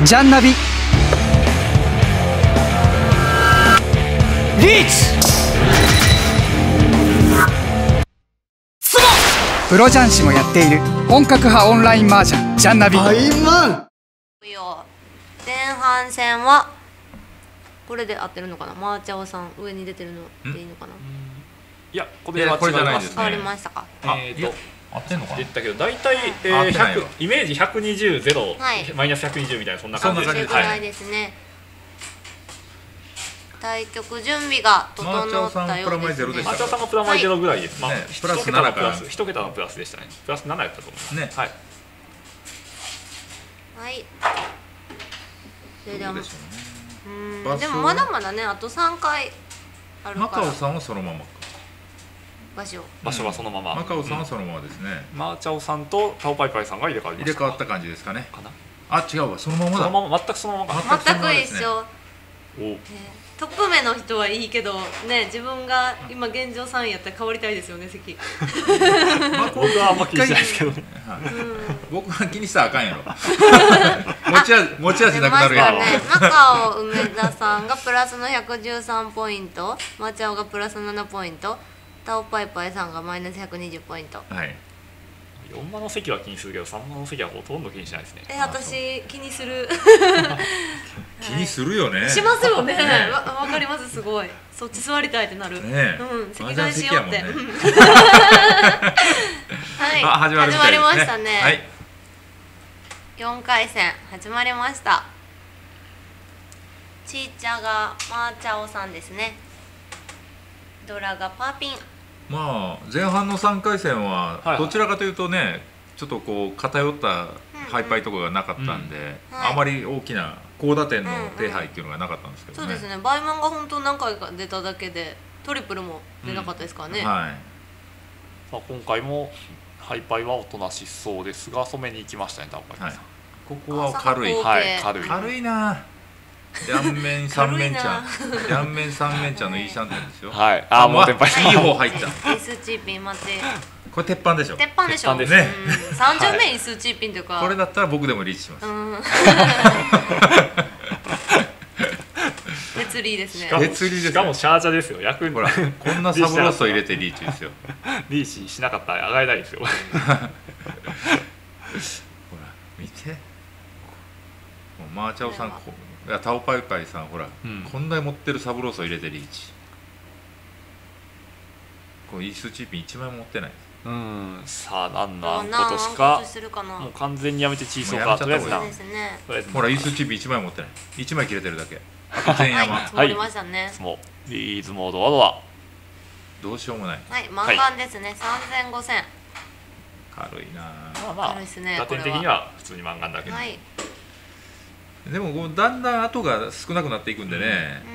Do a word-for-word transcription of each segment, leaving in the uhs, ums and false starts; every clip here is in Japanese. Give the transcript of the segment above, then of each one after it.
ジャンナビリーチプロ雀士もやっている本格派オンライン麻雀ジャンナビ。 前半戦はこれで合ってるのかな。マーチャオさん上に出てるのでいいのかな。 いやこれは違います。 変わりましたか。 えっと合ってんのかな。 言ったけど大体えーひゃくイメージひゃくにじゅうゼロマイナスひゃくにじゅうみたいなそんな感じです。 ぐらいですね。対局準備が整ったようですね。 マーチャオさんがプラマイゼロぐらいです。まあプラスななから一桁のプラスでしたね。プラスななやったと思いますね。はいはい。それではうんでもまだまだねあとさんかいあるから。 マカオさんはそのままか。 場所場所はそのまま。 マカオさんはそのままですね。 マーチャオさんとタオパイパイさんが入れ替わりました。 入れ替わった感じですかね。 かな。 あ違うわそのままだ。 そのまま全くそのままか。 全く一緒。 お。 トップ目の人はいいけどね、自分が今現状さんいやったら変わりたいですよね席。 僕はあんま気にしないですけどね。 僕が気にしたらあかんやろ。持ち味持ち味なくなるやろ。 マカオ梅田さんがプラスのひゃくじゅうさんポイント、マーチャオがプラスななポイント、タオパイパイさんがマイナスひゃくにじゅうポイント。 はい。 よんばんの席は気にするけどさんばんの席はほとんど気にしないですね。 え、私気にする。 気にするよね。 しますよね。わ、わかります。すごい。そっち座りたいってなる。うん、席替えしようって。はい。始まりましたね。はい。よんかいせん始まりました。ちーちゃがマーチャオさんですね。ドラがパーピン。 まあ前半のさんかいせんはどちらかというとねちょっとこう偏ったハイパイとかがなかったんであまり大きな高打点の手配っていうのがなかったんですけどね。 そうですね。バイマンが本当何回か出ただけでトリプルも出なかったですからね。はい。 さあ今回もハイパイはおとなしそうですが染めに行きましたねタオパイさん。 ここは軽い。 はい軽い。 軽いな。両面三面茶、両面三面茶のいいシャンテンですよ。 はい。あ、もう鉄板。 いい方入った。 イスチーピン待って。 これ鉄板でしょ。 鉄板でしょ。 ね。 三十面イスチーピンというか。 これだったら僕でもリーチします。 鉄リーですね。 鉄リーです。 しかもシャージャですよ。役ほらこんなサブロースト入れてリーチですよ。 リーチしなかったら上がれないですよ。ほら見て。マーチャオさんこいやタオパイパイさんほら、うん、こんなに持ってるサブロースを入れてリーチ。これイースチーピンいちまいも持ってない。 うんさあ何のあんことしかもう完全にやめてチーソーかとりあえずな。 ほらイースチーピンいちまい持ってない。いちまい切れてるだけ。全山。 はい。積もうリーズモードはどうだ。 どうしようもない。 はいマンガンですね。さんぜんごせん。 軽いな。 まあまあ打点的には普通にマンガンだけど。 でもだんだん後が少なくなっていくんでね、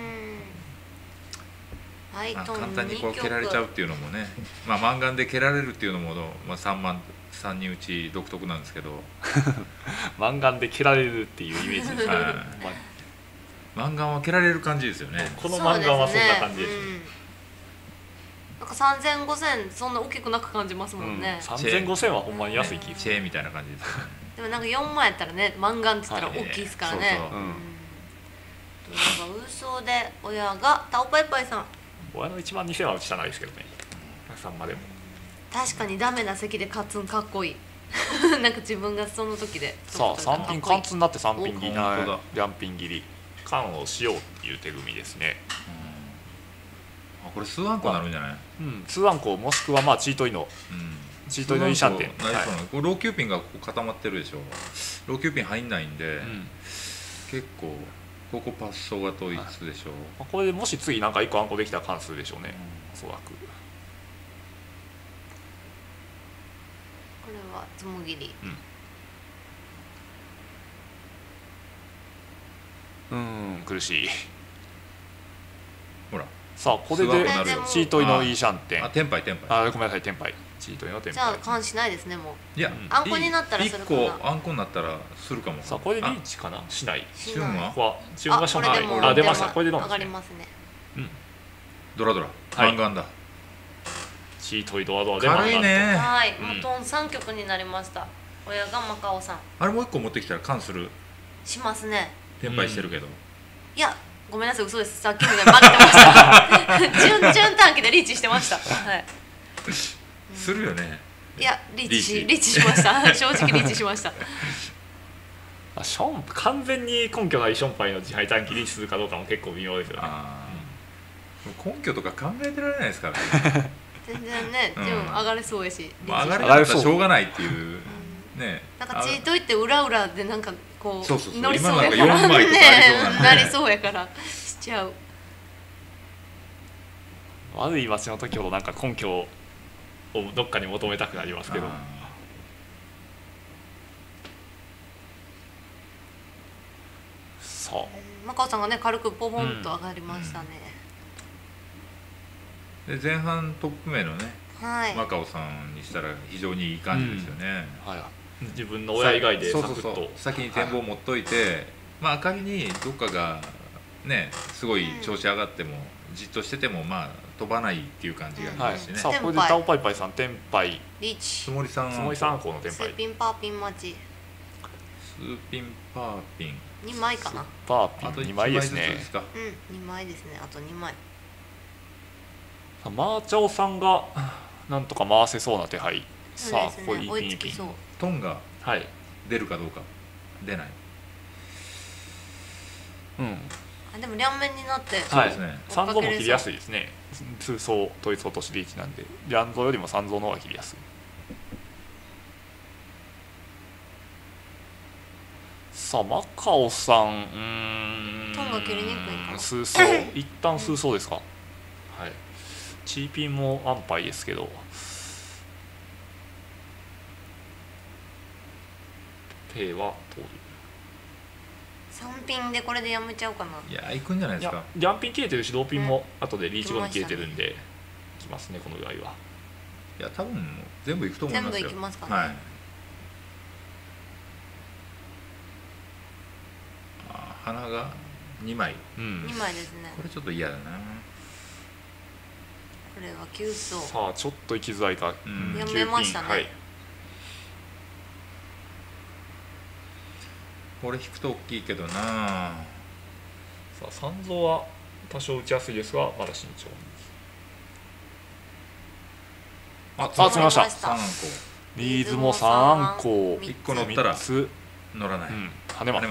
簡単にこう蹴られちゃうっていうのもね、まあマンガンで蹴られるっていうのも、まあ、さんまんさんにん打ち独特なんですけどマンガンで蹴られるっていうイメージですね。 マンガンは蹴られる感じですよね。 このマンガンはそんな感じですね。 なんかさんぜんごせんそんな大きくなく感じますもんね。 さんぜんごせんはほんまに安い気チェーンみたいな感じですよね。 でもなんかよんまんやったらね、マンガンって言ったら大きいですからね。ウーソーで親がタオパイパイさん。 親のいちまんにせんは打ちたないですけどね。さんまでも。 確かにダメな席でカツンかっこいい。なんか自分がその時で。 さあさんピン貫通になってさんピン切り、両ピン切り、缶をしようっていう手組みですね。 あこれ数アンコになるんじゃない？ うん、数アンコもしくはまあチートイの。チートイのいいシャンテン。 ローキューピンがここ固まってるでしょ。ローキューピン入んないんで、結構ここパッソが統一でしょ。 これでもし次なんかいっこアンコできたら関数でしょうね。おそらく。これはつもぎり。 うん。うん苦しい。 ほら。 さあこれでチートイのいいシャンテン。 あテンパイテンパイ。 あごめんなさいテンパイ。チートイのテンパイ。 じゃあ関しないですねもう。 いやあんこになったらするかな。 いっこあんこになったらするかも。 さあこれでリーチかなしない。 チュンは？ チュンがしょない。あ出ました。これでどう上がりますね。 うん。 ドラドラ。マンガンだ。 チートイドアドアでマンガン。 軽いね。 はい。もうトンさん局になりました。親がマカオさん。 あれもういっこ持ってきたらカンする。 しますね。 転売してるけど、 いやごめんなさい、嘘です。さっきまで負けてました順順短期でリーチしてました。はい、 するよね。 いやリーチしリーチリーチしました正直リーチしました。 あション完全に根拠ないションパイの自敗短期リーチするかどうかも結構微妙ですよね。 あ根拠とか考えてられないですからね全然ね、 うんでも上がれそうやし、 まあ上がリーチれなかったらしょうがないっていうね。 なんかチートいって裏裏でなんかこうそうそうそう乗りそうやから今のなんかよんまいとかありそうなんでねなりそうやからしちゃう。 悪い街の時ほどなんか根拠をどっかに求めたくなりますけど。 あさあマカオさんがね軽くポポンと上がりましたね。 ーで前半トップ名のねはい。 マカオさんにしたら非常にいい感じですよね、 はい、自分の親以外でサクッとそうそうそう先に展望持っといて、まあ仮にどっかがねすごい調子上がっても、じっとしててもまあ飛ばないっていう感じがあはい、 りますしね、 さあこれでタオパイパイさんテンパイリーチつ。もりさんつもりさんこのテンスパイーピンパーピン待ちスーピンパーピンにまいかな。 パーあとピンにまいですね。 ずつですか。 うんにまいですね。あとにまい。 マーチャオさんがなんとか回せそうな手配。さあそうですねこれいい追ピンいいピンいつきそう。 トンがはい、 出るかどうか出ない。 うんあでも両面になって、 はいそうですね三蔵も切りやすいですね。通層統一落としリーチなんで両蔵よりも三蔵の方が切りやすい。さあマカオさん、うーんトンが切りにくいかな数層一旦数層ですか。はいチーピンも安牌ですけどペイは通る。 さんピンでこれでやめちゃうかな。 いや行くんじゃないいですかや。両ピン切れてるし同ピンも後でリーチ後に切れてるんできますねこのぐらいは。 いや多分もう全部行くと思いますよ。 全部行きますかねはい。あー花がにまい。 うんにまいですね。 これちょっと嫌だな。 これはきゅう層。 さあちょっと行きづらいか。 うんやきゅうめましたねはいこれ引くと大きいけどな。 さあ三蔵は多少打ちやすいですがまだ慎重に。ああ詰めました。 三個リーズもさんこ三つ一個乗ったらみっつ、 乗らない。 うん、羽間羽間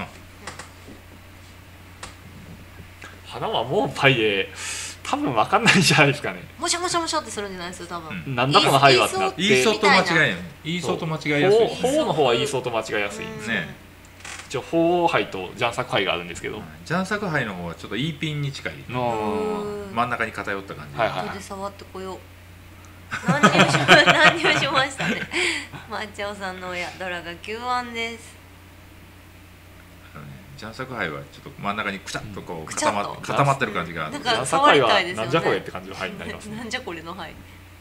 花はもうパイで多分分かんないんじゃないですかね。 もしゃもしゃもしゃってするんじゃないですか多分。 うんなんだこの牌はってなっていいそうと間違いない。 いいいそうと間違いやすい。 法の方はいいそうと間違いやすいんですね。 ね一応法杯とジャンサク杯があるんですけど、 ジャンサク杯の方はちょっといいピンに近い。 のうん真ん中に偏った感じ。 はいはい後で触ってこよう。何にもしま何にもしましたね。マーチャオさんの親ドラがきゅうあんです。 あのねジャンサク杯はちょっと真ん中にくちゃっとこうくちゃっと固ま固まってる感じがあるなんジャか触りンサク杯はたいですよね。 なんじゃこれって感じの牌になりますね。 なんじゃこれの牌。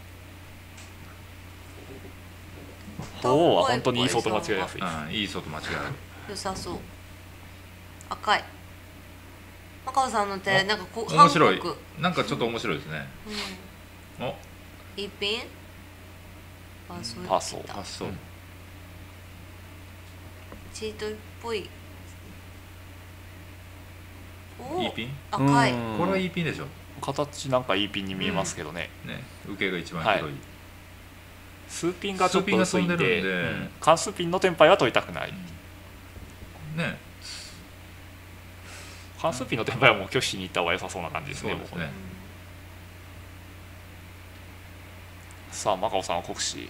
法は本当にいいそうと間違いやすい。 うんいいそうと間違いある。 良さそう。赤い。マカオさんの手なんかこう面白い韓国。 なんかちょっと面白いですね。 うんお一品。パーソー。 パーソー発想。 チートっぽい。おいいピン。 赤い。 うんこれはいいピンでしょ。 形なんかいいピンに見えますけどね。 ね受けが一番はい広い。 数ピンがちょっと薄いんで、 数ピンが飛んでるんでうん関数ピンのテンパイは取りたくない。 ね関数ピンのテンパイはもう拒否しに行った方が良さそうな感じですね。 そうですねもうさあマカオさんは国士。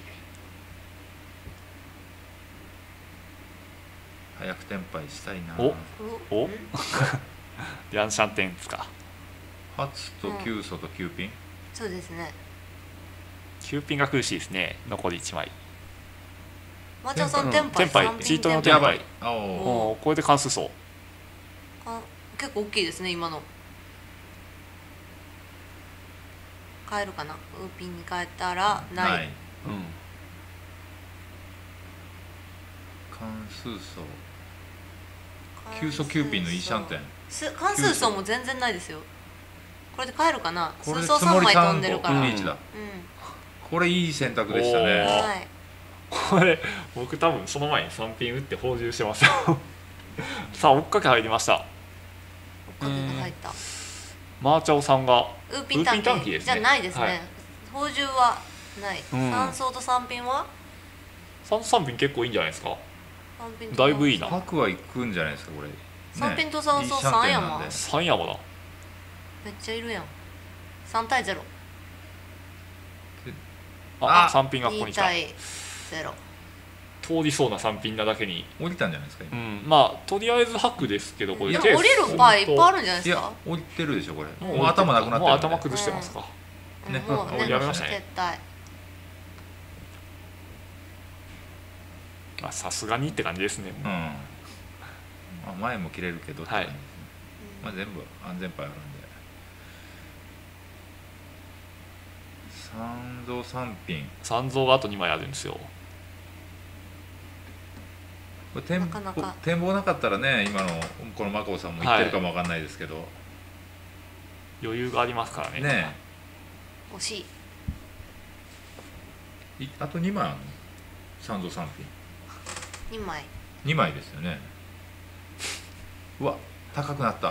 早くテンパイしたいな。 おおおうんリャンシャンテンですか。 初と九素と九ピン。 そうですね。 きゅうピンが苦しいですね。残りいちまい。 マーチャオさんうんテンパイテンパイ三品チートのテンパイテンパイ。 あおおーこれで関数層。 あ結構大きいですね今の。変えるかな。ウーピンに変えたらない。 ない。 うん関数層。九素九ピンのイーシャンテン。 す関数層も全然ないですよ。これで変えるかな。 これ数層三枚飛んでるから。うん。 リーチだ。これいい選択でしたおーね。 はい。 これ僕多分その前にさんピン打って放充してますよ。 さあ追っかけ入りました。 追っかけが入った。 マーチャオさんがウーピン短期ですね。 じゃないですはいね。補充はない。 うん三層と三品は？ 三三品結構いいんじゃないですか。 三品とだいぶいいな。 白は行くんじゃないですかこれ、ね、 三品と三層いいシャンテン三山なんで三山だ。 めっちゃいるやん。三対ゼロ。 あ、 あ三品がここに二来た。 対ゼロ。 通りそうな三品なだけに。 降りたんじゃないですかう今、 ん、まあとりあえず白ですけどこれ。 でも降りる場合いっぱいあるんじゃないいやですか。 降りてるでしょこれ、 もうもう頭なくなってるんでもう頭崩してますか。 ねもうねやめましたね撤退。 あ、さすがにって感じですね。 うん、まあ、前も切れるけどって感じですね、 うんまあ、全部安全牌あるんで三蔵三品三蔵があと二枚あるんですよ。 これ展なかなか展望なかったらね今のこのマコさんも言ってるかもわかんないですけど、 余裕がありますからね。 ね惜しい。 えいあとにまいあるの三蔵三品二枚。 にまいですよね。うわ高くなった。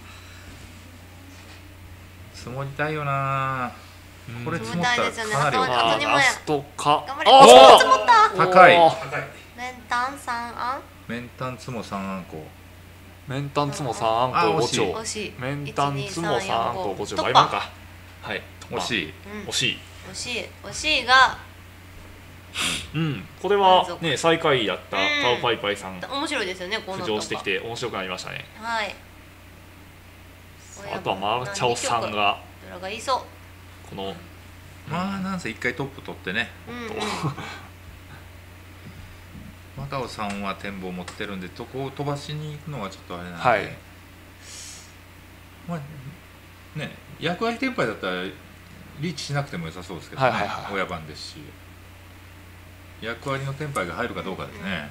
積もりたいよな。これ積もったらかなり大きい。 あとにまいラストか。 頑張れ。 あおー積もった。 高いおーメンタン三あん。 メンタンツモ三あんこ。 メンタンツモ三あんこ五あ惜しい丁。 惜しい。 メンタンツモ三あんこ五丁。 突破倍分か。はい。い。 惜しい。 うん惜しい。 惜しい惜しいがうん。これは満足ね最下位やったうんタオパイパイさん面白いですよね。こうなった浮上してきて面白くなりましたね。 はい。 あとはマーチャオさんがどれがいいそこのまあなんせ一回トップ取ってね。 う。うんうん。 マカオさんは展望持ってるんでそこを飛ばしに行くのはちょっとあれなんで、 はいまあね役割転廃だったらリーチしなくても良さそうですけどね、 はいはいはい親番ですし役割の転廃が入るかどうかですね、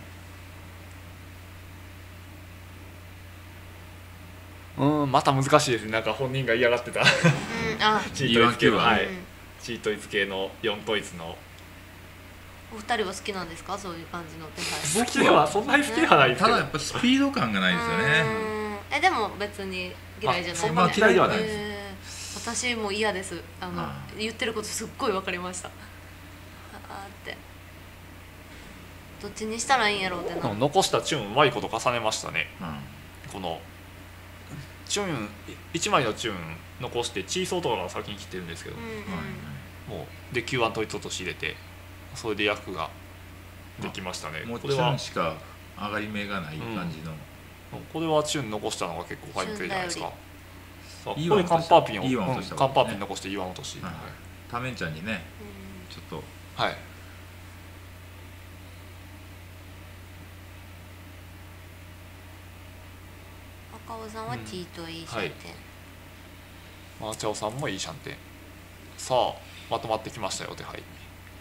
うんまた難しいですね。なんか本人が嫌がってたうんあ。 チートイツ系の、 イーワンキューははいうんチートイツ系のよん統一のお二人は好きなんですか、そういう感じの手配。 好きではそんなに好きではないですけどただやっぱスピード感がないですよね。 うんえでも別に嫌いじゃない。 あそんな嫌いではないですえー私も嫌です。あのあー言ってることすっごい分かりました。あーってどっちにしたらいいんやろうってな。 うん残したチューンうまいこと重ねましたね。 うんこのチューンいちまいのチューン残してチーソーとかが先に切ってるんですけど、 うんうんもうで キューワン 統一落とし入れてそれで役ができましたね。 もうこれはチューンしか上がり目がない感じの、 これはチューン残したのが結構ファインプレーじゃないですか。さあこいいこでカンパーピンを、 いいワンうん落とした方がいいねカンパーピン残していいワン落とし、 はいタメンちゃんにねうちょっとはい。 赤尾さんは T と E シャンテン。 マーチャオさんもいいシャンテン。さあまとまってきましたよ手配。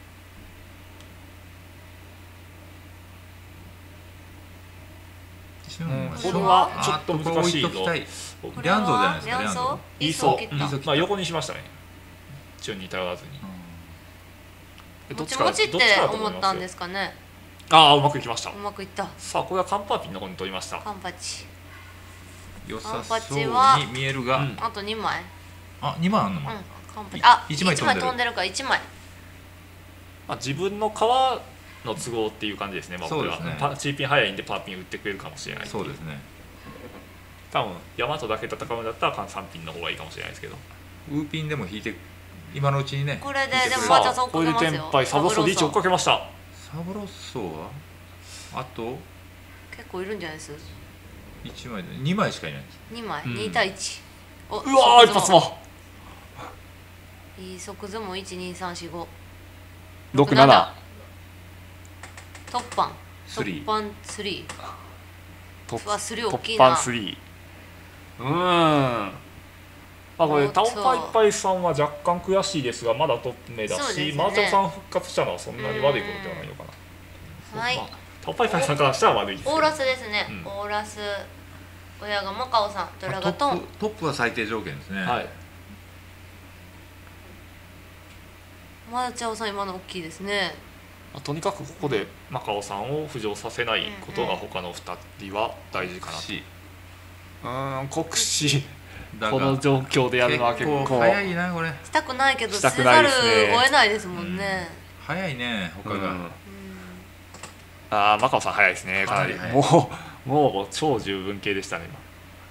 チューンはこれはちょっと難しいぞあここ置いときたいこれはリャンゾーじゃないですかリャンソーリャンゾいいそういいそういいそうまあ横にしましたね。チューンに頼らずに。えどもっちからちもちってどっちからだと思ったんいますですかね。 ああうまくいきましたう。まくいった。 さあこれはカンパーピンの方に取りました。 カンパチ。 良さカンパそうチはに見えるが、 うんあとにまい。 あにまいあんのうんも、 カンパチ。 いあ一枚一飛んでる枚飛んでるからいちまい。 まあ、自分の革の都合っていう感じですね。まあ、これはそうですねパチーピン早いんでパーピン打ってくれるかもしれない。 そうですね多分ヤマトだけ戦うんだったらさんピンの方がいいかもしれないですけど。 ウーピンでも引いて今のうちにねこれで引いてくれるでもマーチャさん追っこれでかけますよ。 天敗サブロスリーチ追っかけました。 サブロッソはあと結構いるんじゃないですいちまいでにまいしかいないんですにまい、 うんに対いち。おうわー一即相撲発もいい即相撲いちにさんしごろくなな突破スリー突破スリ突うわスリー大きいな突破スリー。うーんまあこれおっとタオパイパイさんは若干悔しいですがまだトップ目だし、 そうですねマーチャオさん復活したのはそんなに悪いことではないのかな。 はいまあタオパイパイさんからしたら悪いですけどオーラスですね、 うんオーラス親がマカオさんドラガトントップトップは最低条件ですね、 はい。 マーチャオさん今の大きいですねとにかくここでマカオさんを浮上させないことが他のふたりは大事かなと。うーん国士この状況でやるのは結構早いなこれ。 したくないけどしたせざるくないですねを得ないですもんね。 早いね他が。 うんあーマカオさん早いですねかなり。 はいはいもうもう超十分系でしたね今。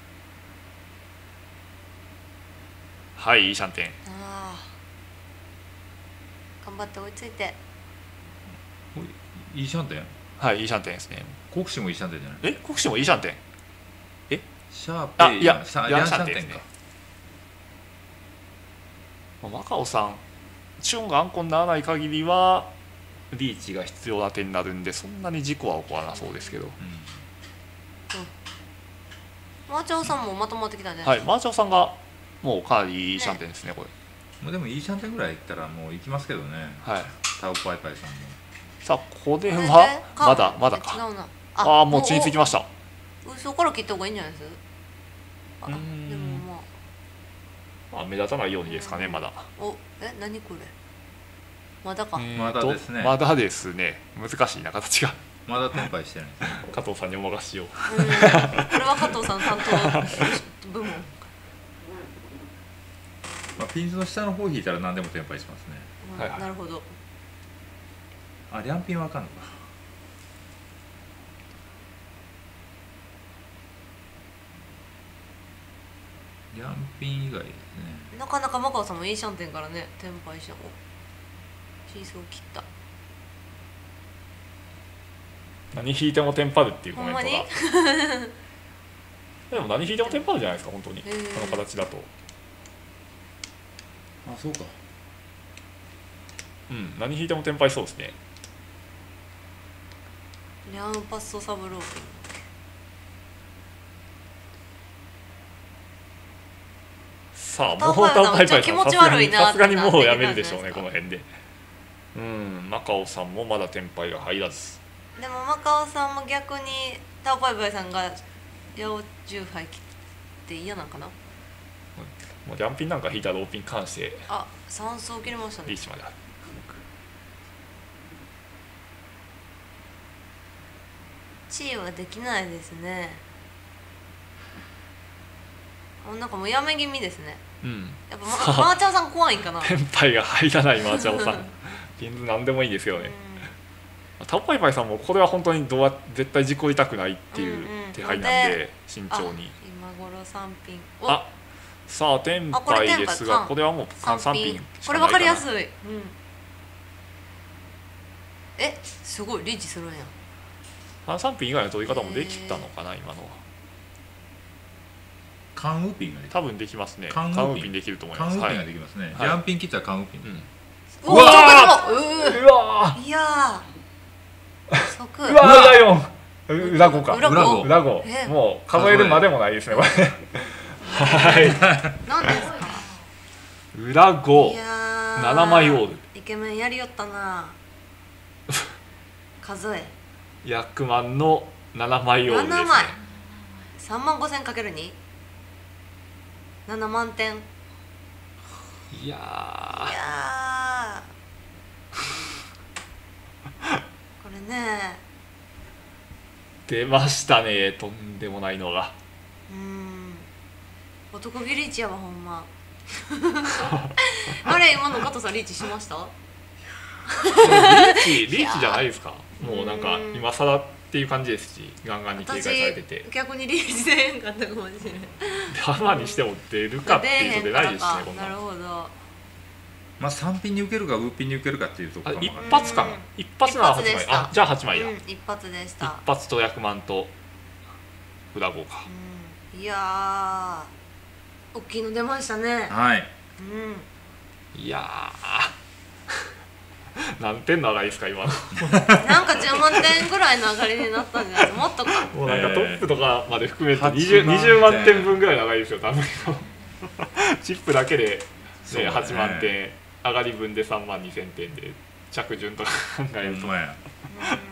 はいいいシャンテン。 あー頑張って追いついて。 いいシャンテン。 はいいいシャンテンですね。 国士もいいシャンテンじゃない。 え国士もいいシャンテン。 シャーあペイいやヤさヤンシンシャンテンですねャンテンか。。 まあマカオさんチュンがアンコにならない限りはリーチが必要な点になるんでそんなに事故は起こらなそうですけど。 マーチャオさんもまとまってきたね。 はいマーチャオさんがもうかなりいいシャンテンですねこれ。 もうでもいいシャンテンぐらいいったらもう行きますけどね。 はいタオパイパイさんも。 さあここでこれではかまだまだ違か。 うな。 ああもう血につきました。 そこから切った方がいいんじゃないです。あでうーんもままあ目立たないようにですかねまだ。 あおえ何これまだか。 えーまだですねまだですね難しいな形が。 まだテンパイしてないですね。 加藤さんにお任せしよう。 うんこれは加藤さん担当部門。 まあピンズの下の方引いたら何でもテンパイしますね。 うんはいはいなるほど。 あリャンピンはあかんのか。リャンピン以外ですね。 なかなかマカオさんもいいシャンテンからね転売したおシーソー切った。 何引いてもテンパるっていうコメントが。 ほんまでも何引いてもテンパるじゃないですか本当にへーこの形だと。 あそうか。 うん何引いてもテンパりそうですね。 リャンパッソサブローピン。 さあタもうタオパイパイさん気持ち悪いなさすがにもうやめるでしょうねってなってこの辺で。うんマカオさんもまだテンパイが入らず。 でもマカオさんも逆にタオパイパイさんが八尾十杯切って嫌なんかな。 もうジャンピンなんか引いたローピン関してあ三層切れましたね。 リーチまである。 地位はできないですね。あなんかもうやめ気味ですね。 うんやっぱまマーチャーさん怖いんかな。 テンパイが入らないマーチャオさんピンズ何でもいいですよね。タオパイパイさんもこれは本当にどうや絶対事故りたくないっていう手配なんで慎重に。 今頃三品。おあさあテンパイですがこれはもう三品しこれかないかな。 分かりやすい。うん。えすごいリーチするんや。 三品以外の取り方もできたのかな今のは。 カンウーピンができ多分できますね。 カンウーピンカンウーピンできると思います。 カンウーピンがはいできますね。 はいリャンピン切ったらカンウーピン。 うんうわわーううわーいやー即ーうわーライオンう裏子か裏子裏子えもう数えるまでもないですねこれはい何ですか。 裏子いやーななまいオールイケメンやりよったな。数え役満のななまいオールですね。 ななまいさんまんごせんかけるにななまんてん。いいやーやーこれね出ましたねとんでもないのが。 うーん男気リーチやわほんまあれ今の加藤さんリーチしました。 リーチリーチじゃないですか。もうなんかうん今更っていう感じですしガンガンに警戒されてて私逆にリーチせえへんかったかもしれない。 浜にしても出るかっていうと出ないですねこんななるほど。 まあ三品に受けるかウーピンに受けるかっていうとこあ一ろかもわかんない。 発かな一発ならはちまい。あじゃあはちまいだ。 うん、一発でした。 一発と役満と裏子か。 うん、いやー大きいの出ましたね。 はい。 うん。 いやー何点の上がりですか今の。 なんかじゅうまんてんぐらいの上がりになったんじゃないですか。もっとか。 もうなんかトップとかまで含めてはち 20, まん 20万点分ぐらいの上がりですよ多分。チップだけで、ね、 そうだねはちまんてん上がり分でさんまんにせんてんで着順とか考えるとほんまや。 うん